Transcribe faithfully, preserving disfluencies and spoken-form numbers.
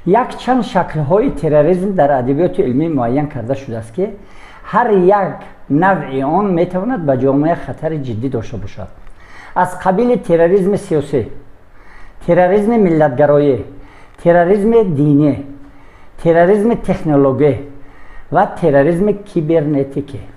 یک چند شکل‌های تروریسم در ادبیات علمی معین کرده شده است که هر یک نوع آن میتواند به جامعه خطر جدی داشته باشد. از قبیل تروریسم سیاسی، تروریسم ملت‌گرایی، تروریسم دینی، تروریسم تکنولوژی و تروریسم کیبرنتیکی.